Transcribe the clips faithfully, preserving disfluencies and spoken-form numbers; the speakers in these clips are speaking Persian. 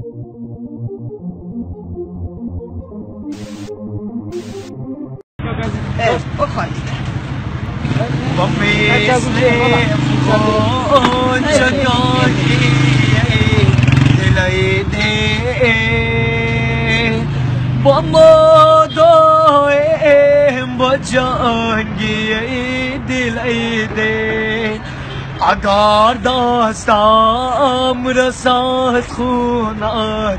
با مثل اون چنانی دلای ده با ما دایم با جانگی دلای ده اگر دستم رسد خونت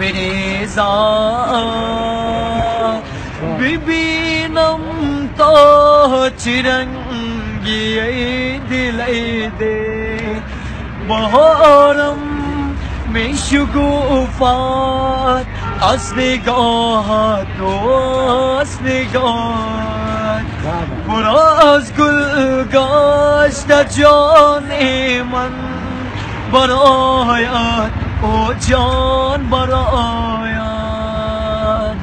بریزد ببینم تا چه رنگی دلای ده بهارم می شکوفد از نگاهت و از نگاهت براز گل گشت جان من برایت او جان برایت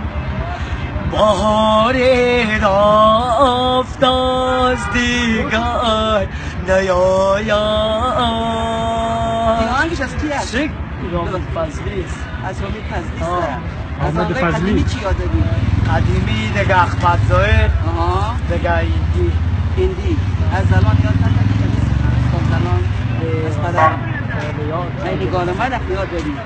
بهار رفت از دیگر نیاید. آهنگش از کی هست؟ چه؟ رامد فضلی است. از رامد فضلی است. از آقای قدیمی چی یاد داری؟ قدیمی دیگه احمد ظاهر آها دیگه ایندی هندی از الان یاد نداری؟ از الان از قدم خیلی گالمه رفت یاد داری؟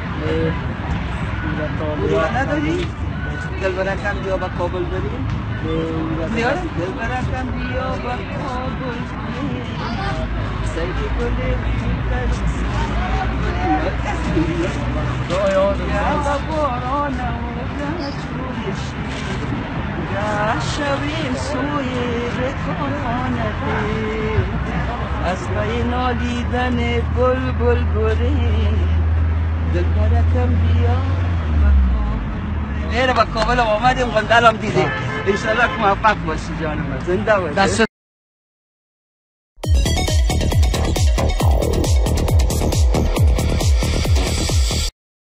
بودیان نداری؟ دل برکم بیا با کابل بریم؟ زیاد؟ دل برکم بیا با کابل بریم سیدی گلی بیتر یا با باران و دشویش یا شویم سوی رکانته از پای نالیدن بل بل بریم دل برکم بیا غیر با کابل آمدیم غندل هم دیدیم انشالله که موفق باشی جانم زنده باشی.